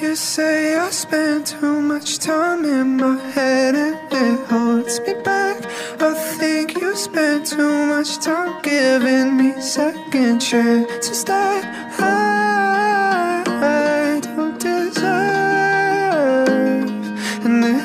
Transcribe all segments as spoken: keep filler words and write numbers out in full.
You say I spend too much time in my head and it holds me back. I think you spend too much time giving me second chances that I, I don't deserve, and it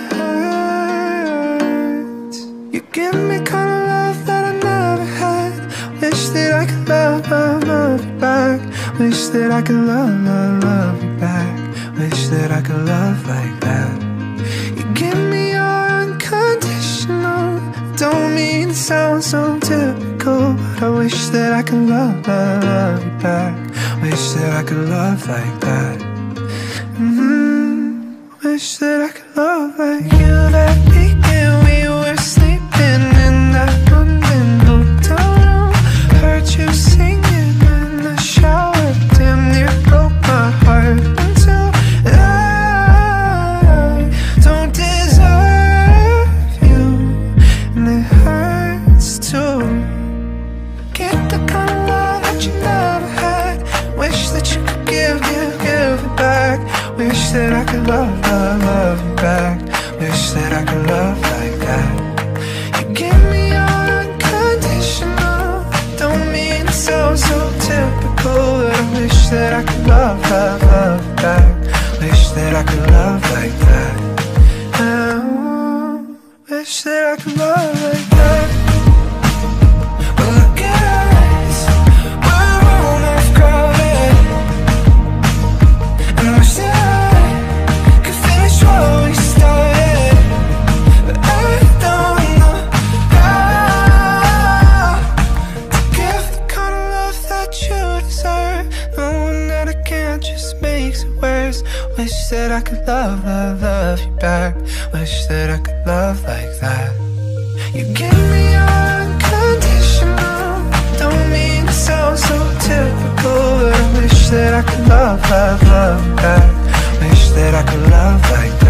hurts. You give me kind of love that I never had. Wish that I could love, love, love you back. Wish that I could love, love, love you back. Wish that I could love like that. You give me your unconditional. Don't mean to sound so typical, but I wish that I could love, love, love you back. Wish that I could love like that. Mm-hmm. Wish that I could love like you. That weekend we were sleeping in that London hotel room. Heard you singing in the shower. Damn near broke my heart. Wish that I could love, love, love you back. Wish that I could love like that. You give me your unconditional. Don't mean to sound so typical, but I wish that I could love, love, love you back. Wish that I could love like that. Oh, wish that I could love like that. Well, look at us, we're on off crowded, and I wish that wish that I could love, love, love you back. Wish that I could love like that. You give me your unconditional. Don't mean to sound so typical, but I wish that I could love, love, love you back. Wish that I could love like that.